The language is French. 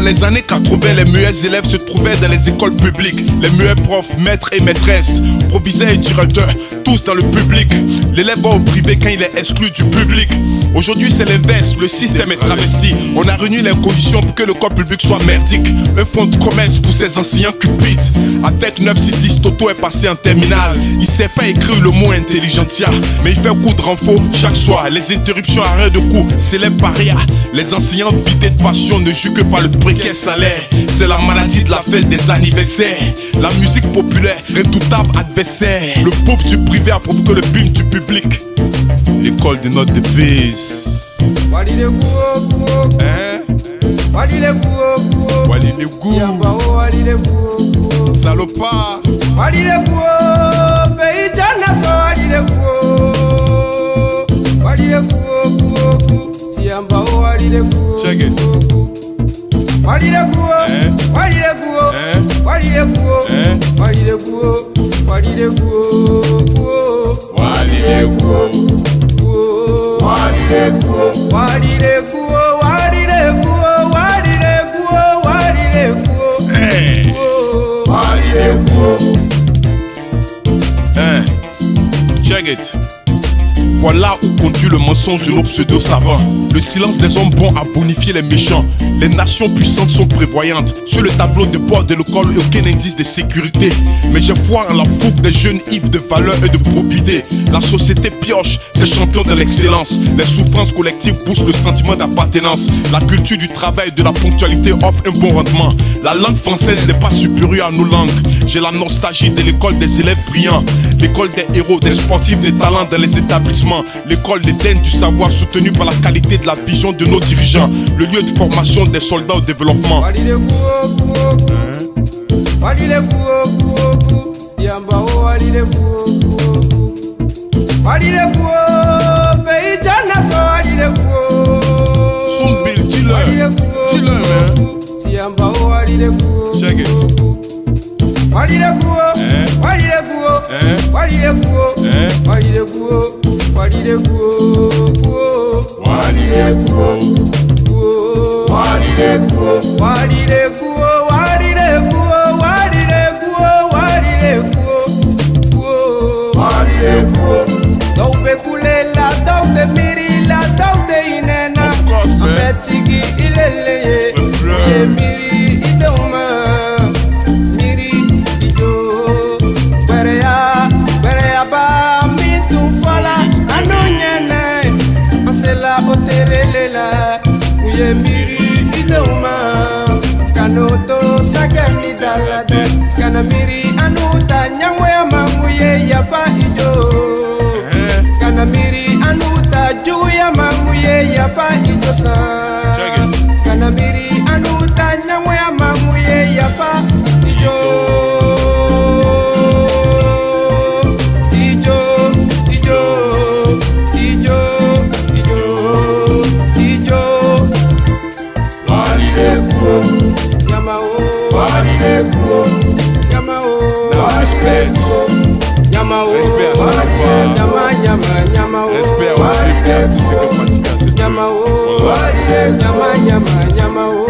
les années 80, les meilleurs élèves se trouvaient dans les écoles publiques. Les meilleurs profs, maîtres et maîtresses, proviseurs et directeurs, tous dans le public. L'élève va au privé quand il est exclu du public. Aujourd'hui c'est l'inverse, le système est travesti. On a réuni les conditions pour que l'école publique soit merdique. Un fonds de commerce pour ses enseignants cupides. Avec 9-6-10, Toto est passé en terminale. Il sait pas écrire le mot intelligentsia, mais il fait coup de renfort chaque soir. Les interruptions, arrêt de cours, c'est les parias. Les enseignants vidés de passion ne jouent que par le précaire salaire. C'est la maladie de la fête des anniversaires. La musique populaire, redoutable adversaire. Le pop du privé a provoqué le boom du public. L'école de notre devise. Hein? Wali le goût. Salopard. Wali le goût. Pays Janaso. Wali le goût. Wali le goût. Siamba wali le goût. Check it. Wali le goût. Wali le goût. Wali le goût. Wali le goût. Wali le goût. Wali le goût. Wali le goût. Wali le goût. Wali le goût. Wali le goût. Wali le goût. Wali le goût. Check it. Voilà où conduit le mensonge de nos pseudo-savants. Le silence des hommes bons a bonifié les méchants. Les nations puissantes sont prévoyantes. Sur le tableau de bord de l'école, aucun indice de sécurité. Mais j'ai foi en la fougue des jeunes ivres de valeur et de probité. La société pioche ses champions de l'excellence. Les souffrances collectives boostent le sentiment d'appartenance. La culture du travail et de la ponctualité offre un bon rendement. La langue française n'est pas supérieure à nos langues. J'ai la nostalgie de l'école des élèves brillants. L'école des héros, des sportifs, des talents dans les établissements. L'école l'Éden du savoir soutenue par la qualité de la vision de nos dirigeants. Le lieu de formation des soldats au développement. Wali le goût. Wali le goût. Siamba wali le goût. Wali le goût. Pays Janaso wali le goût. Son Bill, dis-le. Dis-le, man. Siamba wali le goût. Check it. Wali le goût. Wali le goût. Wali le goût. Wali le goût. Wali le goût. Wali le goût. Wali le goût. Wali le goût. Wali le goût. Wali le goût. Wali le goût. Wali le goût. Daw be kule la, daw de miri la, daw de inena. Ametigi ilele ye miri idoma. Miri ido. Berea ba mitu fala anonyene. Masela oterele la. Uye miri idoma. Kanoto sagani dalade. Kana miri anuta nyangwe amanguye yafa ido. Kana miri anuta juya manguye yafa ido sa. Kana miri anuta nyangwe amanguye yafa ido. Respect à tous ceux qui ont participé à ce Nyama